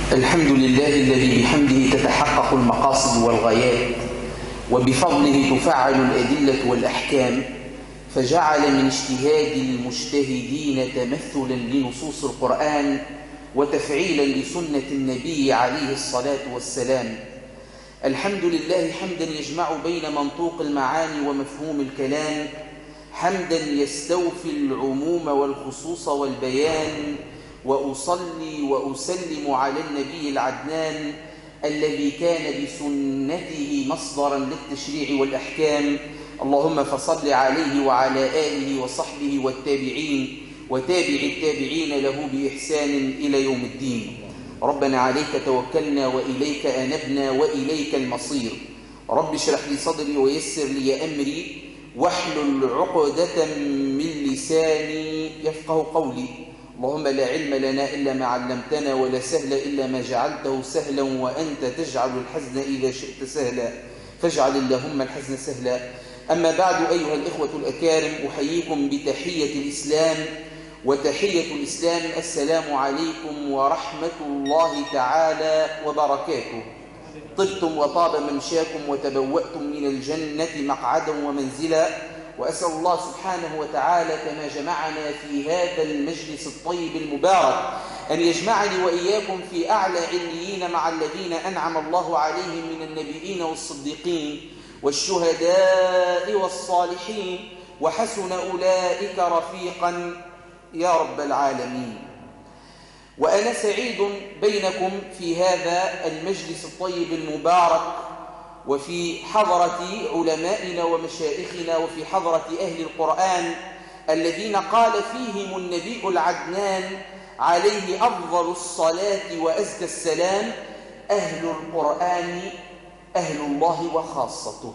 الحمد لله الذي بحمده تتحقق المقاصد والغايات، وبفضله تفعل الأدلة والأحكام، فجعل من اجتهاد المجتهدين تمثلا لنصوص القرآن وتفعيلا لسنة النبي عليه الصلاة والسلام. الحمد لله حمدا يجمع بين منطوق المعاني ومفهوم الكلام، حمدا يستوفي العموم والخصوص والبيان، وأصلي وأسلم على النبي العدنان الذي كان بسنته مصدرا للتشريع والأحكام. اللهم فصل عليه وعلى آله وصحبه والتابعين وتابع التابعين له بإحسان إلى يوم الدين. ربنا عليك توكلنا وإليك أنبنا وإليك المصير. رب اشرح لي صدري ويسر لي أمري واحلل عقدة من لساني يفقه قولي. اللهم لا علم لنا إلا ما علمتنا، ولا سهل إلا ما جعلته سهلا، وأنت تجعل الحزن إذا شئت سهلا، فاجعل اللهم الحزن سهلا. أما بعد، أيها الإخوة الأكارم، أحييكم بتحية الإسلام، وتحية الإسلام السلام عليكم ورحمة الله تعالى وبركاته. طبتم وطاب ممشاكم وتبوأتم من الجنة مقعدا ومنزلا، وأسأل الله سبحانه وتعالى كما جمعنا في هذا المجلس الطيب المبارك أن يجمعني وإياكم في أعلى عليين مع الذين أنعم الله عليهم من النبيين والصديقين والشهداء والصالحين، وحسن أولئك رفيقا يا رب العالمين. وأنا سعيد بينكم في هذا المجلس الطيب المبارك، وفي حضرة علمائنا ومشايخنا، وفي حضرة أهل القرآن الذين قال فيهم النبي العدنان عليه أفضل الصلاة وأزكى السلام: أهل القرآن أهل الله وخاصته.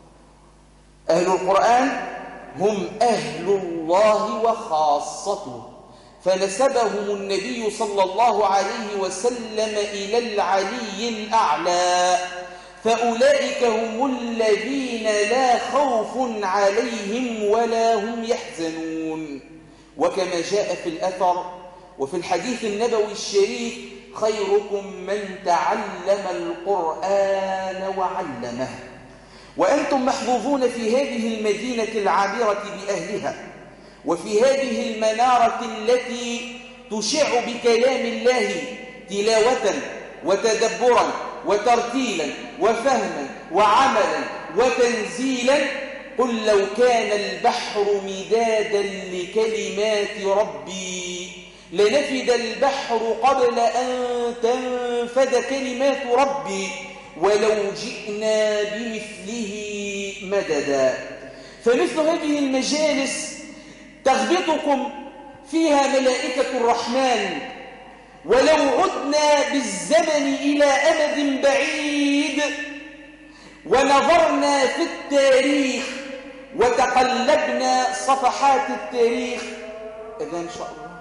أهل القرآن هم أهل الله وخاصته، فنسبهم النبي صلى الله عليه وسلم إلى العلي الأعلى، فأولئك هم الذين لا خوف عليهم ولا هم يحزنون. وكما جاء في الأثر وفي الحديث النبوي الشريف: خيركم من تعلم القرآن وعلمه. وأنتم محظوظون في هذه المدينة العابرة بأهلها، وفي هذه المنارة التي تشع بكلام الله تلاوة وتدبرا وترتيلا وفهما وعملا وتنزيلا. قل لو كان البحر مدادا لكلمات ربي لنفد البحر قبل أن تنفد كلمات ربي ولو جئنا بمثله مددا. فمثل هذه المجالس تغبطكم فيها ملائكة الرحمن، ولو عدنا بالزمن إلى أمد بعيد ونظرنا في التاريخ وتقلبنا صفحات التاريخ، إذا إن شاء الله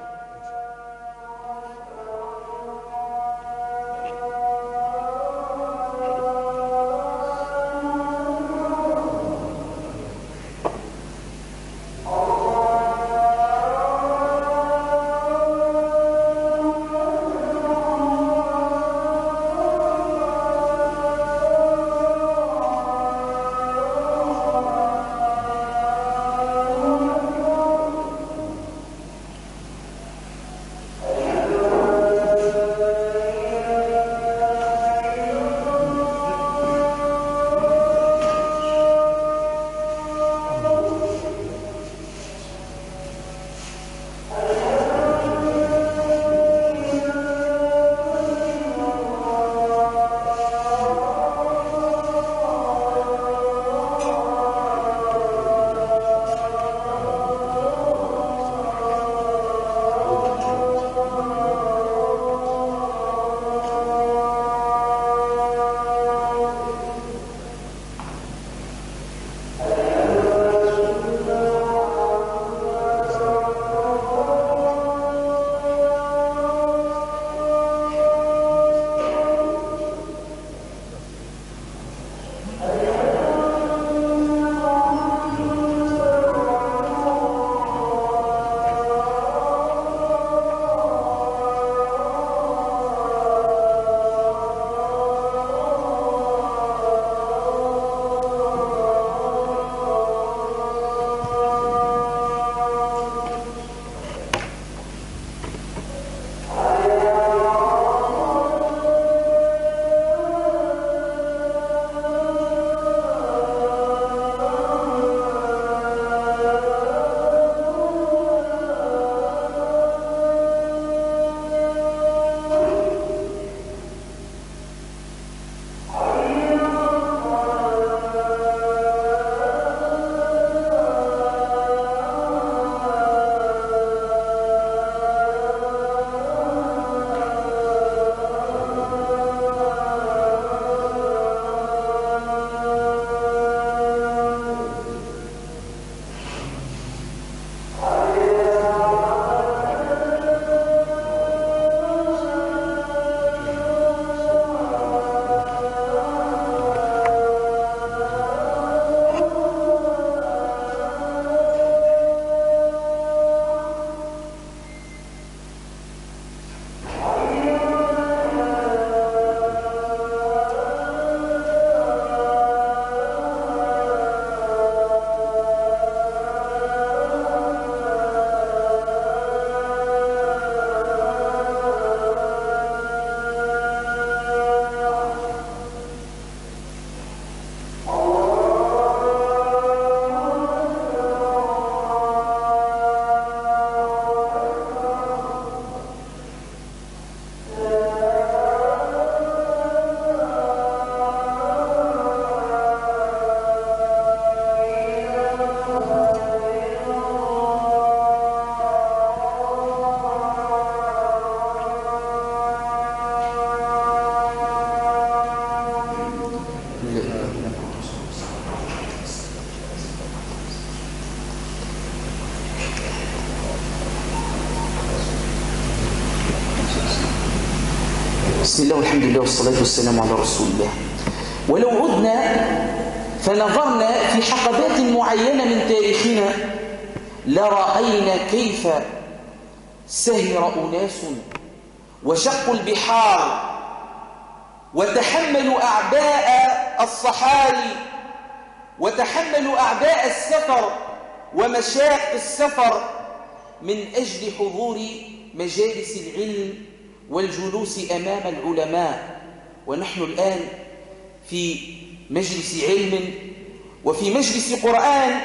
بسم الله والحمد لله والصلاة والسلام على رسول الله. ولو عدنا فنظرنا في حقبات معينة من تاريخنا لرأينا كيف سهر أناس وشقوا البحار وتحملوا أعباء الصحاري وتحملوا أعباء السفر ومشاق السفر من أجل حضور مجالس العلم والجلوس أمام العلماء. ونحن الآن في مجلس علم وفي مجلس قرآن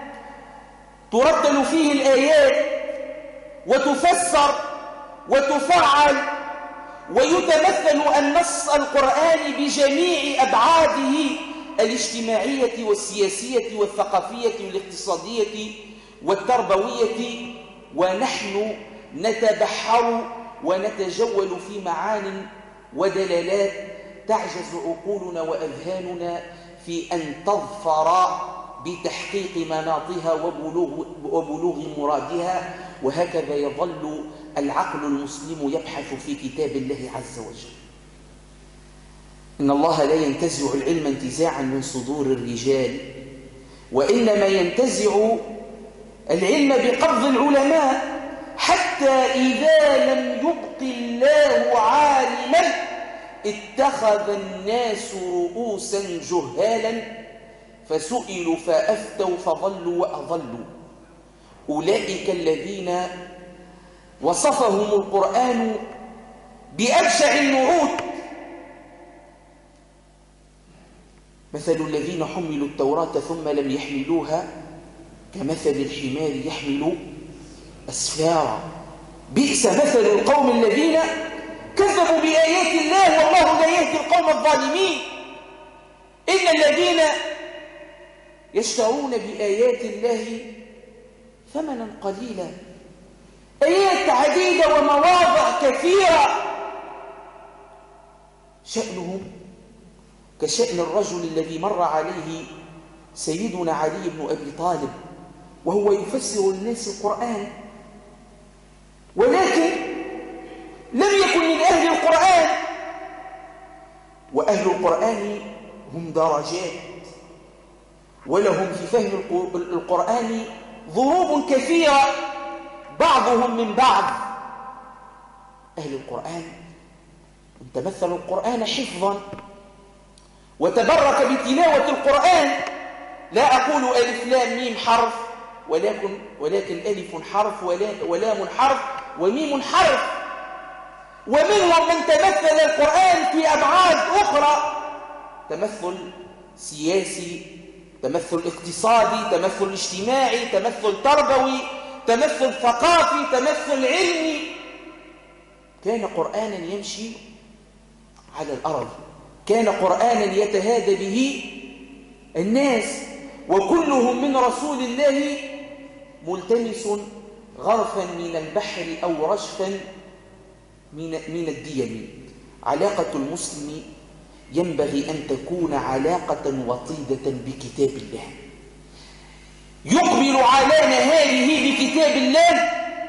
ترتل فيه الآيات وتفسر وتفعل ويتمثل النص القرآني بجميع أبعاده الاجتماعية والسياسية والثقافية والاقتصادية والتربوية، ونحن نتبحر ونتجول في معان ودلالات تعجز عقولنا وأذهاننا في أن تظفر بتحقيق مناطها وبلوغ مرادها. وهكذا يظل العقل المسلم يبحث في كتاب الله عز وجل. إن الله لا ينتزع العلم انتزاعا من صدور الرجال، وإنما ينتزع العلم بقبض العلماء، حتى إذا لم يبق الله عالما اتخذ الناس رؤوسا جهالا فسئلوا فأفتوا فضلوا وأضلوا. أولئك الذين وصفهم القرآن بأبشع النعوت: مثل الذين حملوا التوراة ثم لم يحملوها كمثل الحمار يحمل أسفارا، بئس مثل القوم الذين كذبوا بآيات الله والله لا يهدي القوم الظالمين. إن الذين يشترون بآيات الله ثمنا قليلا، آيات عديدة ومواضع كثيرة، شأنهم كشأن الرجل الذي مر عليه سيدنا علي بن أبي طالب وهو يفسر للناس القرآن، ولكن لم يكن من أهل القرآن. وأهل القرآن هم درجات، ولهم في فهم القرآن ضروب كثيرة بعضهم من بعض. أهل القرآن تمثل القرآن حفظا وتبرك بتلاوة القرآن. لا أقول ألف لام ميم حرف، ولكن ألف حرف ولام حرف وميم حرف. ومنهم من تمثل القرآن في أبعاد أخرى: تمثل سياسي، تمثل اقتصادي، تمثل اجتماعي، تمثل تربوي، تمثل ثقافي، تمثل علمي. كان قرآنا يمشي على الأرض، كان قرآنا يتهادى به الناس، وكلهم من رسول الله ملتمس غرفا من البحر أو رشفا من الديم. علاقة المسلم ينبغي أن تكون علاقة وطيدة بكتاب الله، يقبل على نهاره بكتاب الله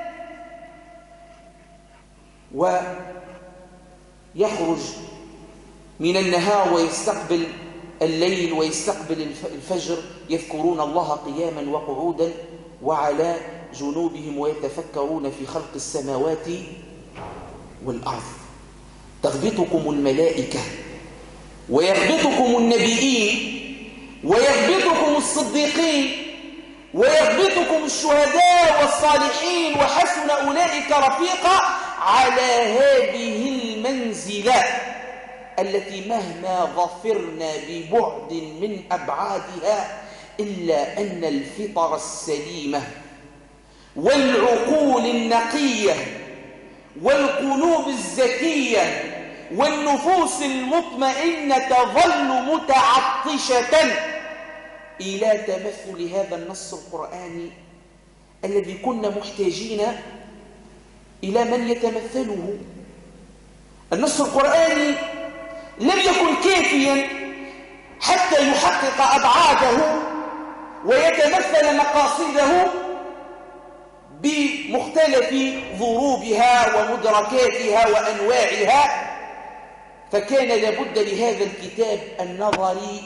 ويخرج من النهار ويستقبل الليل ويستقبل الفجر، يذكرون الله قياما وقعودا وعلى جنوبهم ويتفكرون في خلق السماوات والأرض. تغبطكم الملائكة ويغبطكم النبيين ويغبطكم الصديقين ويغبطكم الشهداء والصالحين وحسن أولئك رفيقا، على هذه المنزلة التي مهما ظفرنا ببعد من أبعادها إلا أن الفطر السليمة والعقول النقية والقلوب الزكية والنفوس المطمئنة تظل متعطشة إلى تمثل هذا النص القرآني الذي كنا محتاجين إلى من يتمثله. النص القرآني لم يكن كافيا حتى يحقق أبعاده ويتمثل مقاصده بمختلف ضروبها ومدركاتها وأنواعها، فكان لابد لهذا الكتاب النظري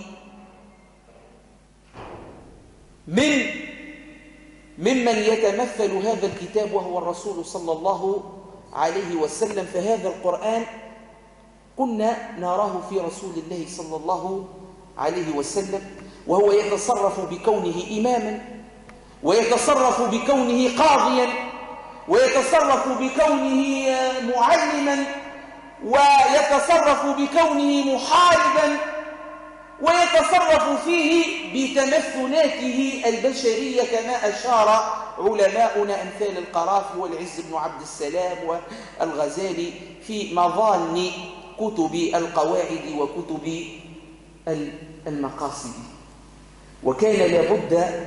ممن يتمثل هذا الكتاب وهو الرسول صلى الله عليه وسلم. فهذا القرآن كنا نراه في رسول الله صلى الله عليه وسلم، وهو يتصرف بكونه إماما، ويتصرف بكونه قاضيا، ويتصرف بكونه معلما، ويتصرف بكونه محاربا، ويتصرف فيه بتمثلاته البشرية كما أشار علماؤنا أمثال القرافي والعز بن عبد السلام والغزالي في مظان كتب القواعد وكتب المقاصد. وكان لابد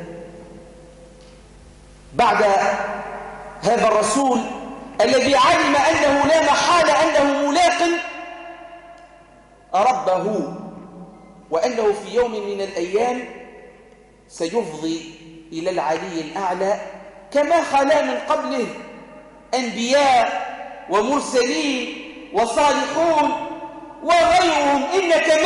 بعد هذا الرسول الذي علم أنه لا محالة أنه ملاق ربه، وأنه في يوم من الأيام سيفضي إلى العلي الأعلى، كما خلا من قبله أنبياء ومرسلين وصالحون وغيرهم. إنك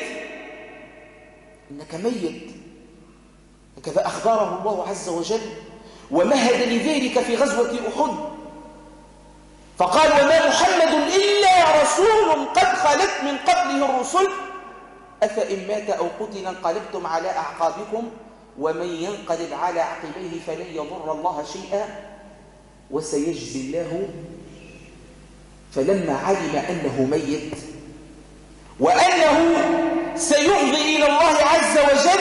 ميت، هكذا أخبره الله عز وجل، ومهد لذلك في غزوة أحد فقال: وما محمد إلا رسول قد خلت من قبله الرسل أفإن مات أو قتل انقلبتم على أعقابكم ومن ينقلب على عقبيه فلن يضر الله شيئا وسيجزي الله. فلما علم أنه ميت وأنه سيفضي إلى الله عز وجل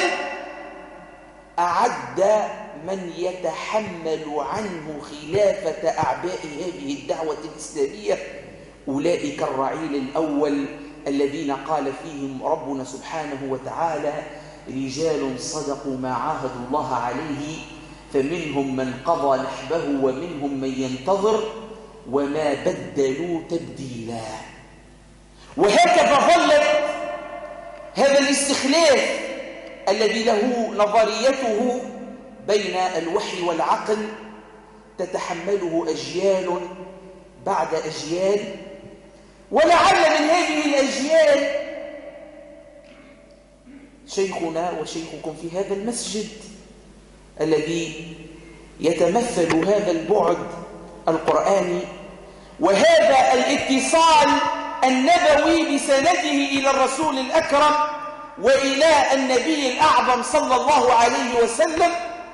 أعد من يتحمل عنه خلافة أعباء هذه الدعوة الإسلامية، أولئك الرعيل الأول الذين قال فيهم ربنا سبحانه وتعالى: رجال صدقوا ما عاهدوا الله عليه فمنهم من قضى نحبه ومنهم من ينتظر وما بدلوا تبديلا. وهكذا ظلت هذا الاستخلاف الذي له نظريته بين الوحي والعقل تتحمله أجيال بعد أجيال. ولعل من هذه الأجيال شيخنا وشيخكم في هذا المسجد الذي يتمثل هذا البعد القرآني وهذا الاتصال النبوي بسنده إلى الرسول الأكرم وإلى النبي الأعظم صلى الله عليه وسلم،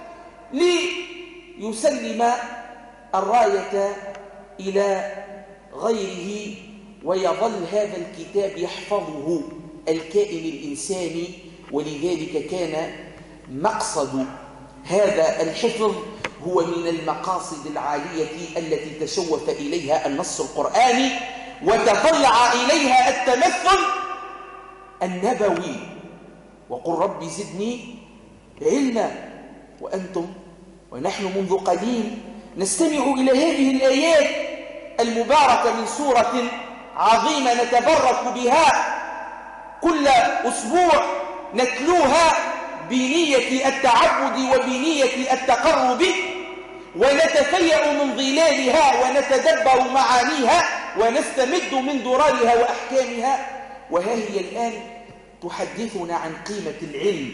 ليسلم الراية إلى غيره ويظل هذا الكتاب يحفظه الكائن الإنساني. ولذلك كان مقصد هذا الحفظ هو من المقاصد العالية التي تشوف إليها النص القرآني وتطلع إليها التمثل النبوي. وقل رب زدني علما. وأنتم ونحن منذ قليل نستمع إلى هذه الآيات المباركة من سورة عظيمة نتبرك بها كل أسبوع، نتلوها بنية التعبد وبنية التقرب، ونتفيأ من ظلالها ونتدبر معانيها ونستمد من دررها وأحكامها. وها هي الآن تحدثنا عن قيمة العلم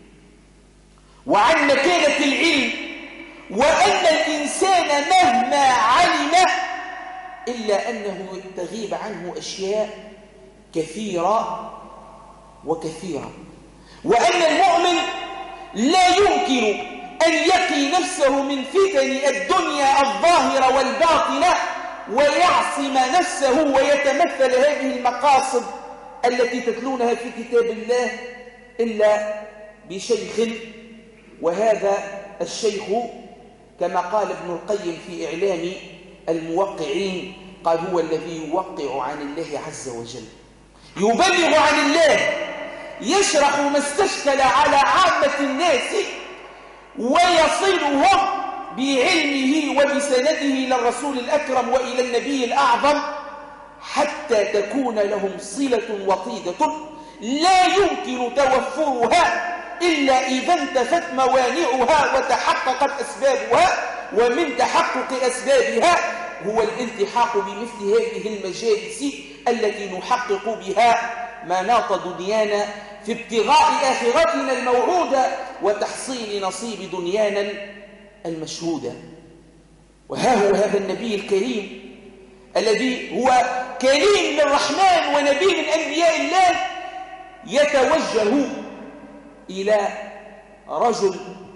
وعن مكانة العلم، وأن الإنسان مهما علم إلا أنه تغيب عنه أشياء كثيرة وكثيرة، وأن المؤمن لا يمكن أن يقي نفسه من فتن الدنيا الظاهرة والباطنة ويعصم نفسه ويتمثل هذه المقاصد التي تتلونها في كتاب الله إلا بشيخ. وهذا الشيخ كما قال ابن القيم في إعلام الموقعين قال: هو الذي يوقع عن الله عز وجل، يبلغ عن الله، يشرح ما استشكل على عامة الناس ويصلهم بعلمه وبسنده إلى الرسول الأكرم وإلى النبي الأعظم حتى تكون لهم صلة وطيدة لا يمكن توفرها إلا إذا انتفت موانعها وتحققت أسبابها، ومن تحقق أسبابها هو الالتحاق بمثل هذه المجالس التي نحقق بها مناط دنيانا في ابتغاء آخرتنا الموعودة وتحصيل نصيب دنيانا المشهودة. وها هو هذا النبي الكريم الذي هو كريم للرحمن ونبي من أنبياء الله يتوجه إلى رجل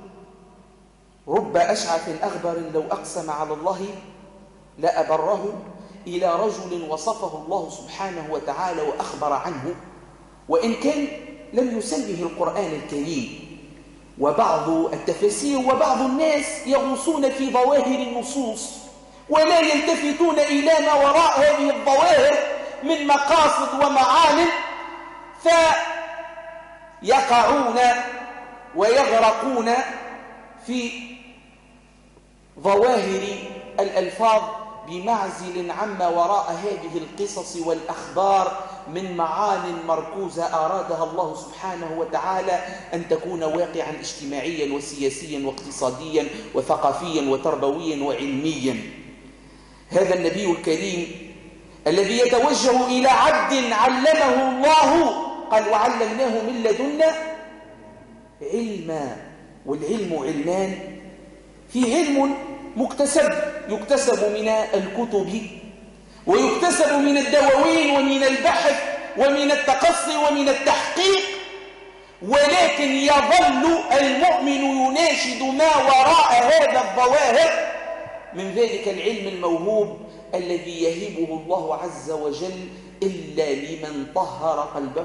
رب أشعث أغبر لو أقسم على الله لأبره، إلى رجل وصفه الله سبحانه وتعالى وأخبر عنه، وإن كان لم يسمه القرآن الكريم. وبعض التفاسير وبعض الناس يغوصون في ظواهر النصوص ولا يلتفتون إلى ما وراء هذه الظواهر من مقاصد ومعان، فيقعون ويغرقون في ظواهر الألفاظ بمعزل عما وراء هذه القصص والأخبار من معان مركوزة أرادها الله سبحانه وتعالى أن تكون واقعا اجتماعيا وسياسيا واقتصاديا وثقافيا وتربويا وعلميا. هذا النبي الكريم الذي يتوجه إلى عبد علمه الله، قال وعلمناه من لدنا علما، والعلم علمان، في علم مكتسب يكتسب من الكتب ويكتسب من الدواوين ومن البحث ومن التقصي ومن التحقيق، ولكن يظل المؤمن يناشد ما وراء هذا الظواهر من ذلك العلم الموهوب الذي يهبه الله عز وجل إلا لمن طهر قلبه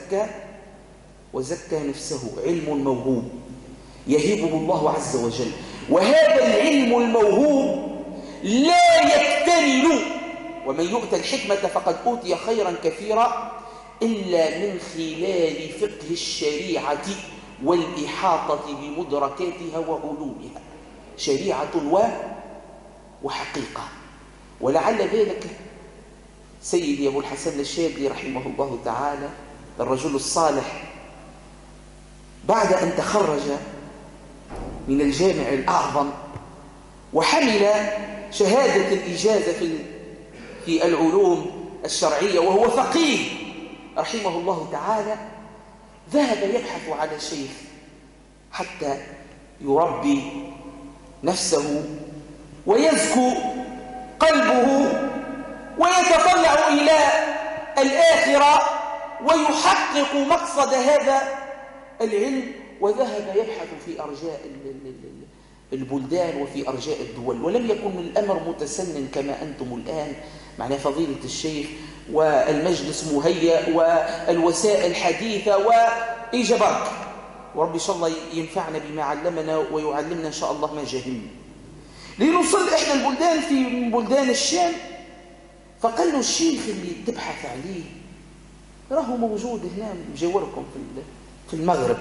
وزكى نفسه. علم موهوب يهبه الله عز وجل، وهذا العلم الموهوب لا يكتمل، ومن يؤتى الحكمة فقد أوتي خيرا كثيرا، إلا من خلال فقه الشريعة والإحاطة بمدركاتها وعلومها، شريعة وحقيقة. ولعل ذلك سيدي أبو الحسن الشاذلي رحمه الله تعالى الرجل الصالح بعد أن تخرج من الجامع الأعظم وحمل شهادة الإجازة في العلوم الشرعية وهو فقيه رحمه الله تعالى، ذهب يبحث على شيخ حتى يربي نفسه ويزكو قلبه ويتطلع إلى الآخرة ويحقق مقصد هذا العلم. وذهب يبحث في أرجاء البلدان وفي أرجاء الدول، ولم يكن الأمر متسنن كما أنتم الآن، معنى فضيلة الشيخ والمجلس مهيأ والوسائل حديثة وإيجابك، ورب إن شاء الله ينفعنا بما علمنا ويعلمنا إن شاء الله ما جهلنا. لنوصل إحدى البلدان في بلدان الشام، فقال له الشيخ اللي تبحث عليه راهو موجود هنا مجاوركم في المغرب.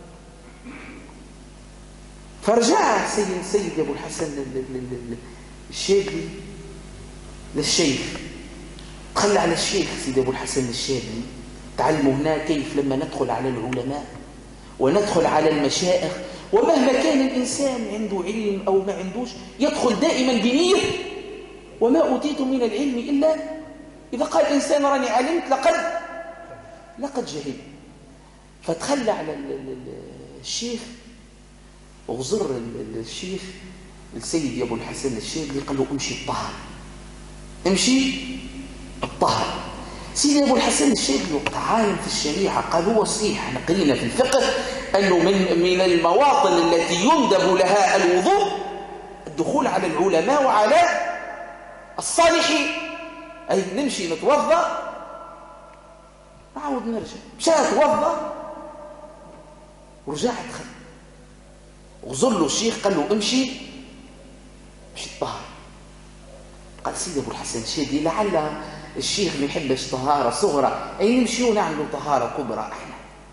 فرجع سيد أبو الحسن الشاذلي للشيخ، تخلى على الشيخ سيد أبو الحسن الشاذلي، تعلموا هنا كيف لما ندخل على العلماء وندخل على المشائخ، ومهما كان الإنسان عنده علم أو ما عندوش يدخل دائما بنية وما أوتيت من العلم إلا إذا قال الإنسان راني علمت لقد جهل. فتخلى على الشيخ وغزر الشيخ السيد أبو الحسن الشاذلي قال له امشي الطهر، امشي الطهر. سيدي أبو الحسن الشاذلي وقت عالم في الشريعة قال هو صحيح، احنا قرينا في الفقه أنه من المواطن التي يندب لها الوضوء الدخول على العلماء وعلى الصالحين، أي نمشي نتوضأ نعاود نرجع، مشى توضأ ورجع دخل، وغزر له الشيخ قال له امشي الطهر. قال سيدي أبو الحسن الشاذلي لعل الشيخ ما يحبش طهارة صغرى، أي نمشي ونعملوا طهارة كبرى احنا.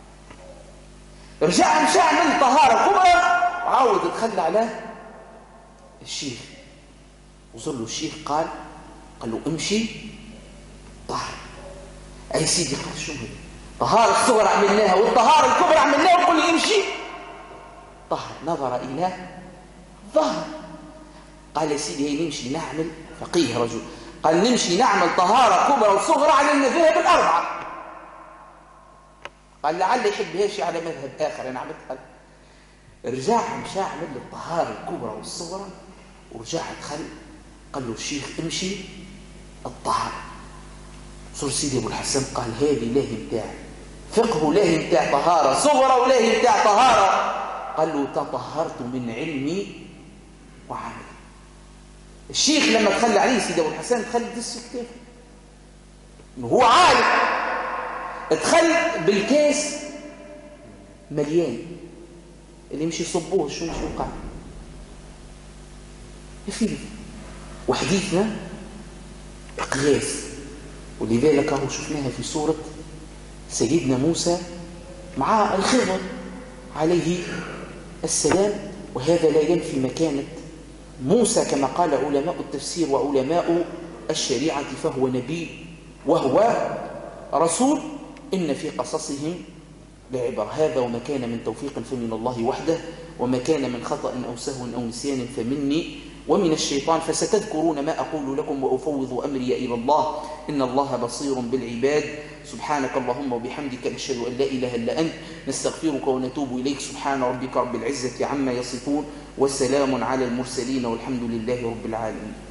رجع مشى عمل طهارة كبرى وعاود دخل على الشيخ، وصل له الشيخ قال له امشي طهر. أي سيدي قال شو هذا؟ طهارة الصغرى عملناها والطهارة الكبرى عملناها وقل لي امشي طهر. نظر إلى ظهر قال يا سيدي هي نمشي نعمل، فقيه رجل، قال نمشي نعمل طهارة كبرى وصغرى على المذاهب الأربعة. قال لعل يحب هاشي على مذهب آخر. أنا عملت قال رجع مشى عمل الطهارة الكبرى والصغرى ورجع دخل. قال له الشيخ امشي الطهارة. صور سيدي أبو الحسن قال هذه لاهي متاع فقه ولاهي متاع طهارة صغرى ولاهي متاع طهارة. قال له تطهرت من علمي وعملي. الشيخ لما تخلى عليه سيدي أبو الحسن تخلى دس كتافه إنه هو عالم، ادخل بالكاس مليان اللي يمشي يصبوه شو قاعد يفيد. وحديثنا قياس، ولذلك هو شفناها في سورة سيدنا موسى مع الخضر عليه السلام. وهذا لا ينفي مكانة موسى كما قال علماء التفسير وعلماء الشريعة، فهو نبي وهو رسول. إن في قصصهم لعبر. هذا وما كان من توفيق فمن الله وحده، وما كان من خطأ أو سهو أو نسيان فمني ومن الشيطان. فستذكرون ما أقول لكم وأفوض أمري إلى الله إن الله بصير بالعباد. سبحانك اللهم وبحمدك نشهد أن لا إله إلا أنت نستغفرك ونتوب إليك. سبحان ربك رب العزة عما يصفون، والسلام على المرسلين والحمد لله رب العالمين.